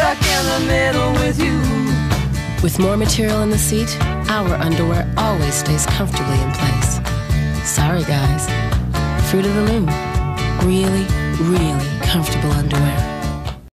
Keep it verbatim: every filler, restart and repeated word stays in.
stuck in the middle with you. With more material in the seat, our underwear always stays comfortably in place. Sorry, guys. Fruit of the Loom. Really, really comfortable underwear.